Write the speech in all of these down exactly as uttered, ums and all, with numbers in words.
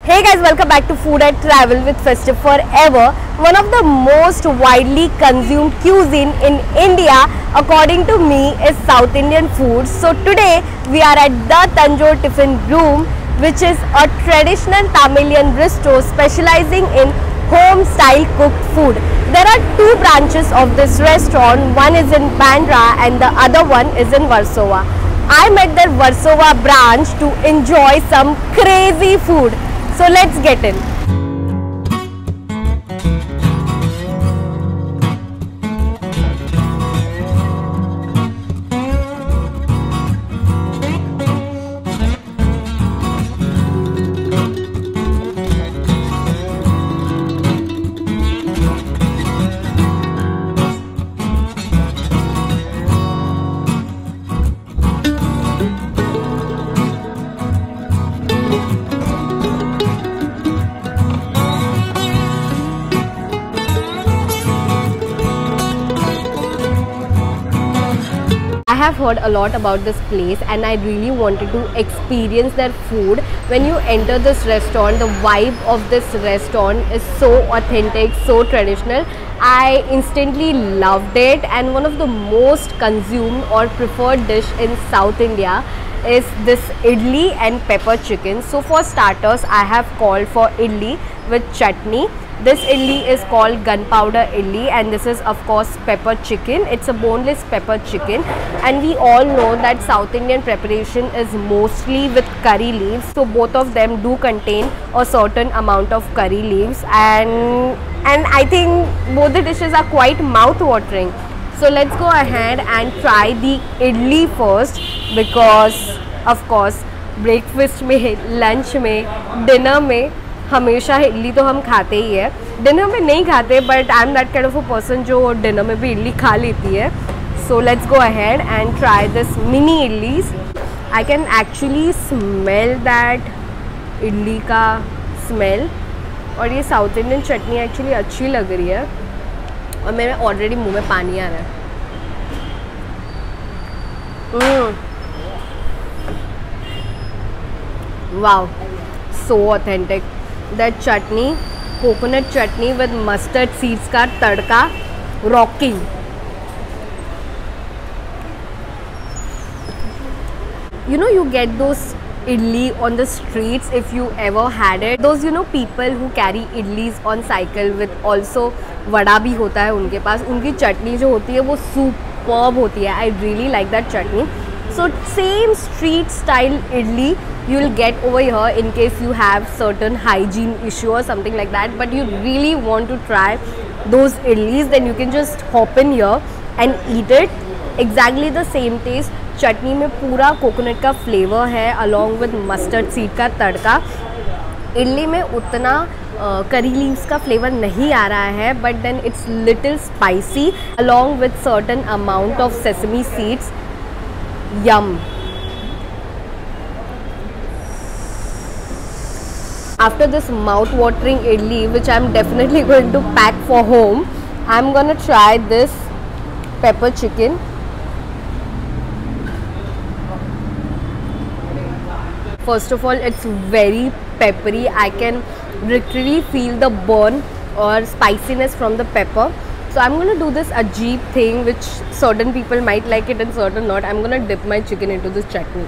Hey guys, welcome back to Food and Travel with Festive Forever. One of the most widely consumed cuisine in India, according to me, is South Indian food. So today we are at the Tanjore Tiffin Room, which is a traditional Tamilian bistro specializing in home-style cooked food. There are two branches of this restaurant. One is in Bandra and the other one is in Versova. I met their Versova branch to enjoy some crazy food. So let's get in. I have heard a lot about this place and I really wanted to experience their food. When you enter this restaurant, the vibe of this restaurant is so authentic, so traditional. I instantly loved it, and one of the most consumed or preferred dish in South India is this idli and pepper chicken. So for starters, I have called for idli with chutney. This idli is called gunpowder idli, and this is of course pepper chicken. It's a boneless pepper chicken, and we all know that South Indian preparation is mostly with curry leaves, so both of them do contain a certain amount of curry leaves, and and I think both the dishes are quite mouth-watering. So let's go ahead and try the idli first, because of course breakfast में, lunch में, dinner में हमेशा इडली तो हम खाते ही है. Dinner में नहीं खाते, but I am that kind of a person जो डिनर में भी इडली खा लेती है. So let's go ahead and try this mini idlis. I can actually smell that idli का स्मेल, और ये साउथ इंडियन चटनी एक्चुअली अच्छी लग रही है, और मेरे ऑलरेडी मुंह में पानी आ रहा है. Wow, so authentic. That chutney, coconut chutney with mustard seeds का तड़का, rocking. You know, you get those idli on the streets if you ever had it. Those, you know, people who carry idlis on cycle with also vada भी होता है उनके पास. उनकी चटनी जो होती है वो superb होती है. I really like that chutney. So same street style idli you will get over here in case you have certain hygiene issue or something like that, but you really want to try those idlis, then you can just hop in here and eat it. Exactly the same taste. चटनी में पूरा coconut का flavour है along with mustard seed का तड़का. इडली में उतना curry leaves का flavour नहीं आ रहा है, but then it's little spicy along with certain amount of sesame seeds. Yum. After this mouth-watering idli, which I'm definitely going to pack for home, I'm gonna try this pepper chicken. First of all, it's very peppery. I can literally feel the burn or spiciness from the pepper. So I'm gonna do this ajeeb thing, which certain people might like it and certain not. I'm gonna dip my chicken into this chutney.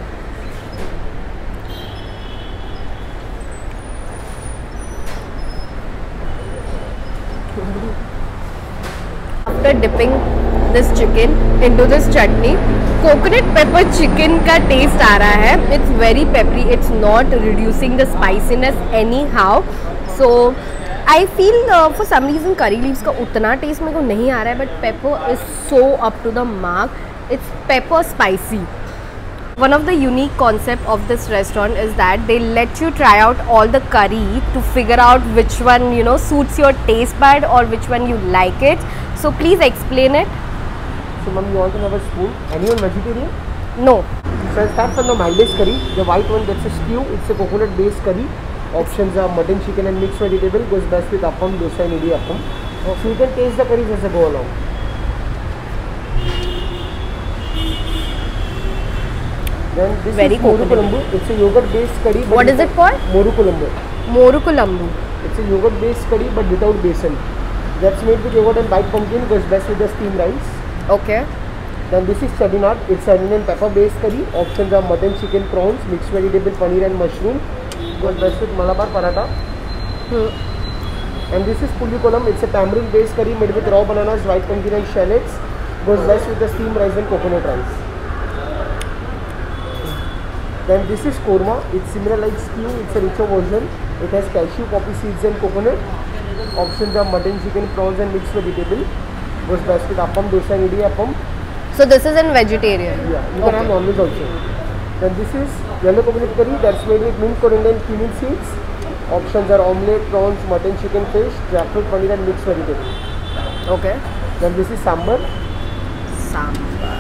After dipping this chicken into this chutney, coconut pepper chicken का taste आ रहा है. It's very peppery. It's not reducing the spiciness anyhow. So I feel uh, for some reason curry leaves का उतना taste मेरे को नहीं आ रहा है, but pepper is so up to the mark. It's pepper spicy. One of the unique concept of this restaurant is that they let you try out all the curry to figure out which one, you know, suits your taste bud or which one you like it. So please explain it. So ma'am, you want to have a spoon? Anyone vegetarian? No. So I'll start from the mildest curry. The white one, that's a stew. It's a coconut based curry. Options are mutton, chicken and mixed vegetable. Goes best with appam, dosa and idli appam. So you can taste the curries as they go along. Then this Very is Moru Colombo. It's a yogurt based curry. What is it called? Moru Colombo. Morukulambu. It's a yogurt based curry but without besan. That's made with yogurt and white pumpkin, goes best with the steamed rice. Okay. Then this is Chadinat. It's onion and pepper based curry. Options are mutton, chicken, prawns, mixed vegetable, paneer and mushroom. Goes best with Malabar paratha. Hmm. And this is Pulikolam. It's a tamarind based curry made with raw bananas, white pumpkin and shallots. Goes best with the steamed rice and coconut rice. Then this is Korma. It's similar like stew. It's a richer version. It has cashew, poppy seeds and coconut. Options are mutton, chicken, prawns and mixed vegetable. Goes best with appam, dosa and idiyappam. So this is in vegetarian? Yeah, you can okay. have non-veg also. Then this is yellow coconut curry. That's made with mint, coriander and cumin seeds. Options are omelette, prawns, mutton, chicken, fish, jackfruit, paneer and mixed vegetable. Okay. Then this is sambar. Sambar.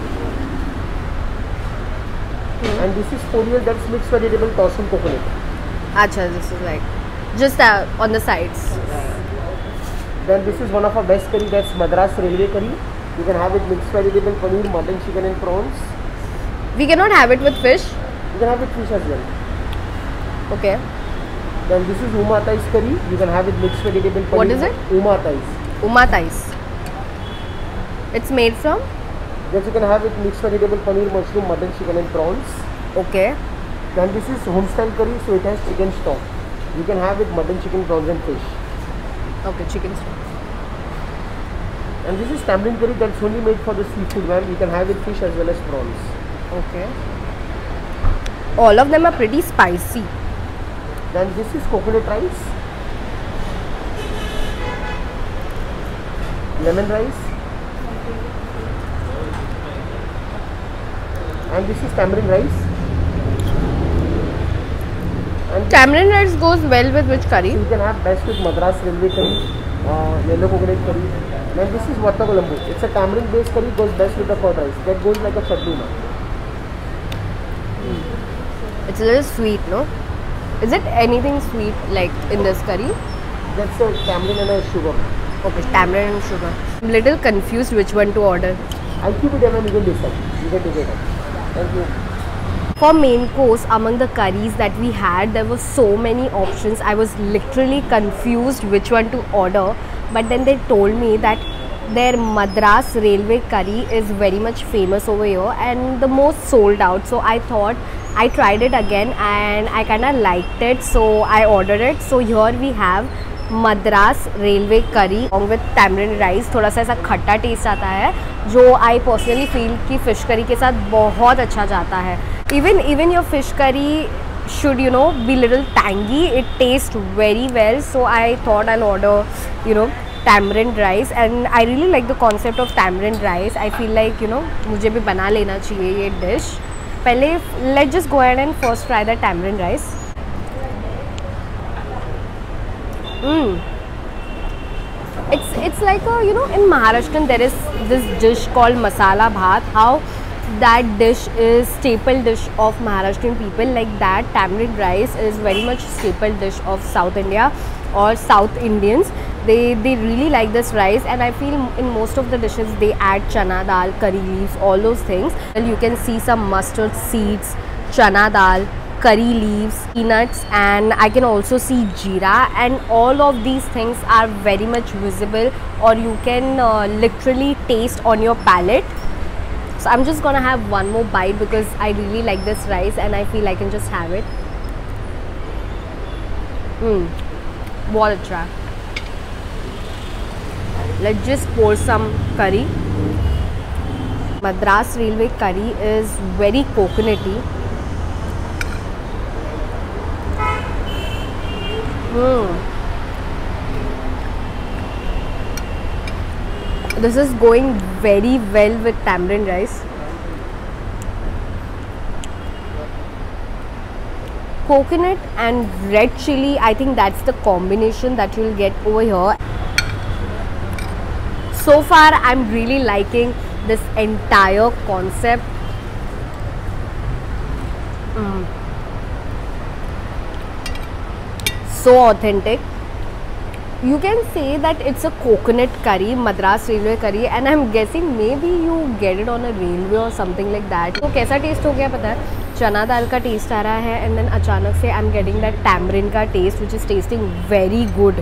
Hmm. And this is poriyal. That's mixed vegetable, tossed in coconut. Acha, this is like just uh, on the sides. Then this is one of our best curry. That's Madras Railway curry. You can have it mixed vegetable, paneer, mutton, chicken and prawns. We cannot have it with fish? You can have it fish as well. Okay. Then this is Uma Thais curry. You can have it mixed vegetable, paneer. What is it? Uma Thais. Uma Thais. It's made from? Yes, you can have it mixed vegetable, paneer, mushroom, mutton, chicken and prawns. Okay. Then this is homestyle curry, so it has chicken stock. You can have it mutton, chicken, prawns and fish. Okay, chicken stock. And this is tamarind curry. That's only made for the seafood, ma'am. You can have it fish as well as prawns. Okay. All of them are pretty spicy. Then this is coconut rice, lemon rice, and this is tamarind rice. And tamarind rice goes well with which curry? You can have best with Madras Railway curry, uh, yellow coconut curry. Then this is Vattakulambu. It's a tamarind based curry, goes best with the curd rice. That goes like a chutney now. Mm. It's a little sweet, no? Is it anything sweet like in this curry? That's a tamarind and a sugar. Okay, tamarind and sugar. I'm a little confused which one to order. I'll keep it and you can decide. You can take it out. Thank you. For main course, among the curries that we had, there were so many options. I was literally confused which one to order. But then they told me that their Madras Railway curry is very much famous over here and the most sold out. So I thought, I tried it again and I kind of liked it, so I ordered it. So here we have Madras Railway curry along with tamarind rice. थोड़ा सा ऐसा खट्टा test आता है जो I personally feel कि fish curry के साथ बहुत अच्छा जाता है. Even even your fish curry should, you know, be little tangy. It tastes very well. So I thought I'll order, you know, tamarind rice, and I really like the concept of tamarind rice. I feel like, you know, मुझे भी बना लेना चाहिए ये dish. पहले let's just go ahead and first try the tamarind rice. Mm. It's it's like a, you know, in Maharashtrian there is this dish called masala bhat. How that dish is staple dish of Maharashtrian people, like that tamarind rice is very much staple dish of South India or South Indians. They they really like this rice, and I feel in most of the dishes they add chana dal, curry leaves, all those things. And you can see some mustard seeds, chana dal, curry leaves, peanuts, and I can also see jeera, and all of these things are very much visible, or you can uh, literally taste on your palate. So I'm just gonna have one more bite because I really like this rice and I feel I can just have it. Mmm, what a try. Let's just pour some curry. Madras Railway curry is very coconutty. Mm. This is going very well with tamarind rice. Coconut and red chili, I think that's the combination that you'll get over here. So far, I'm really liking this entire concept. Mm. So authentic. You can say that it's a coconut curry, Madras Railway curry, and I'm guessing maybe you get it on a railway or something like that. तो कैसा test हो गया पता है? चना दाल का test आ रहा है एंड देन अचानक से I am getting that tamarind का taste which is tasting very good.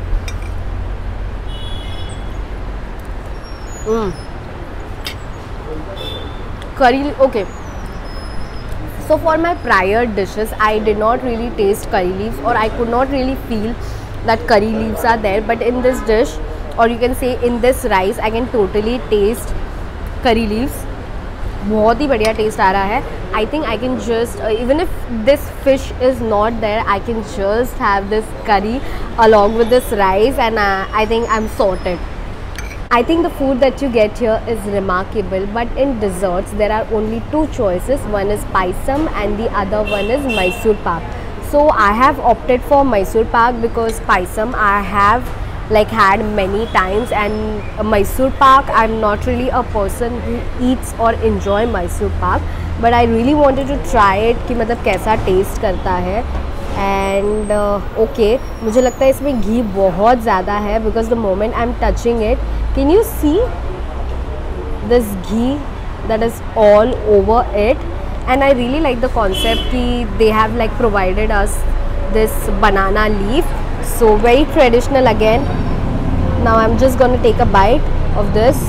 Curry, okay. So for my prior dishes, I did not really taste curry leaves, or I could not really feel that curry leaves are there. But in this dish, or you can say in this rice, I can totally taste curry leaves. बहुत ही बढ़िया test आ रहा है. I think I can just uh, even if this fish is not there, I can just have this curry along with this rice, and uh, I think I'm sorted. I think the food that you get here is remarkable, but in desserts there are only two choices. One is paisam and the other one is Mysore pak. So I have opted for Mysore pak because paisam I have like had many times, and Mysore pak I'm not really a person who eats or enjoy Mysore pak, but I really wanted to try it कि मतलब कैसा test करता है. And okay, मुझे लगता है इसमें घी बहुत ज़्यादा है because the moment I am touching it, can you see this ghee that is all over it. And I really like the concept कि they have like provided us this banana leaf, so very traditional again. Now I am just gonna take a bite of this.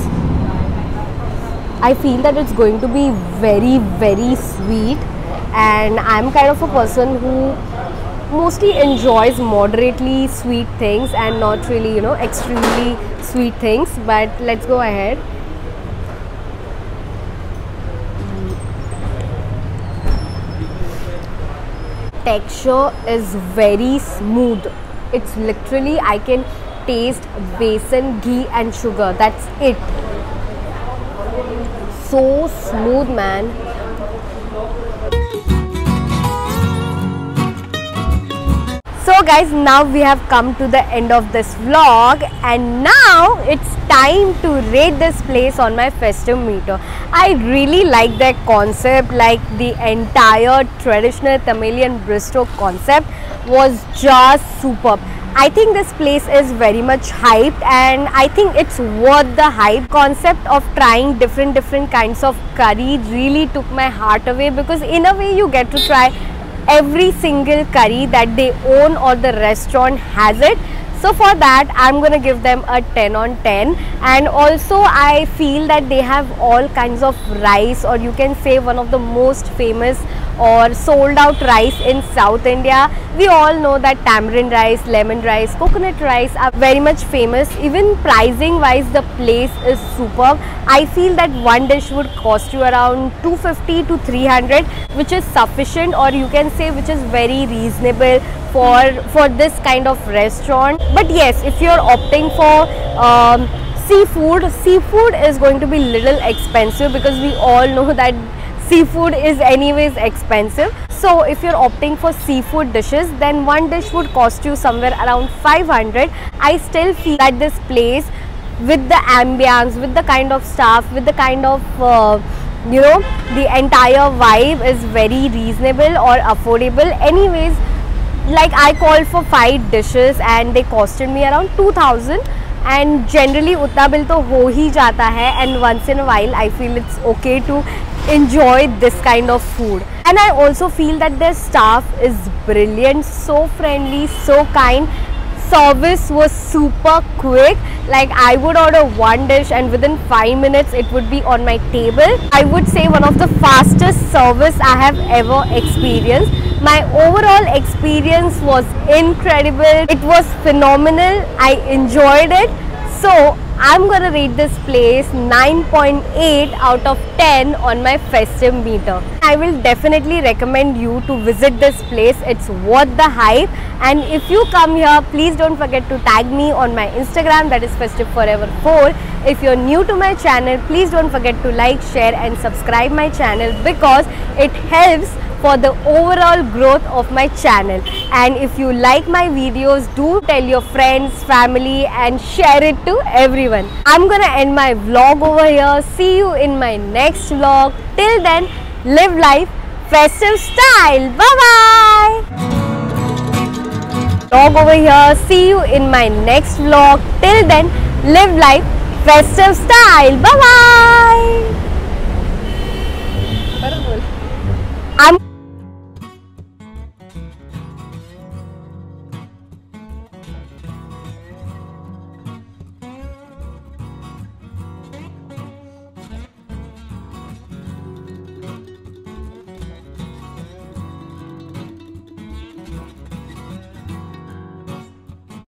I feel that it's going to be very very sweet, and I'm kind of a person who mostly enjoys moderately sweet things and not really, you know, extremely sweet things. But let's go ahead. Texture is very smooth. It's literally, I can taste besan, ghee and sugar. That's it. So smooth, man. So guys, now we have come to the end of this vlog, and now it's time to rate this place on my festive meter. I really like that concept, like the entire traditional Tamilian bistro concept was just superb. I think this place is very much hyped, and I think it's worth the hype. Concept of trying different different kinds of curry really took my heart away, because in a way you get to try every single curry that they own or the restaurant has it. So for that I'm gonna give them a ten on ten. And also I feel that they have all kinds of rice, or you can say one of the most famous or sold out rice in South India. We all know that tamarind rice, lemon rice, coconut rice are very much famous. Even pricing wise the place is superb. I feel that one dish would cost you around two fifty to three hundred, which is sufficient, or you can say which is very reasonable for for this kind of restaurant. But yes, if you're opting for um, seafood, seafood is going to be little expensive, because we all know that seafood is anyways expensive. So if you're opting for seafood dishes, then one dish would cost you somewhere around five hundred. I still feel that this place, with the ambience, with the kind of staff, with the kind of uh, you know, the entire vibe is very reasonable or affordable. Anyways, like I called for five dishes and they costed me around two thousand, and generally उतना bill तो हो ही जाता है, and once in a while I feel it's okay to enjoy this kind of food. And I also feel that their staff is brilliant, so friendly, so kind. Service was super quick. Like I would order one dish and within five minutes it would be on my table. I would say one of the fastest service I have ever experienced. My overall experience was incredible. It was phenomenal. I enjoyed it. So I'm gonna rate this place nine point eight out of ten on my festive meter. I will definitely recommend you to visit this place. It's worth the hype. And if you come here, please don't forget to tag me on my Instagram, that is festive forever four. If you're new to my channel, please don't forget to like, share and subscribe my channel, because it helps for the overall growth of my channel. And if you like my videos, do tell your friends, family and share it to everyone. I'm gonna end my vlog over here. See you in my next vlog. Till then, live life festive style. Bye bye. Vlog over here. See you in my next vlog. Till then, live life festive style. Bye bye.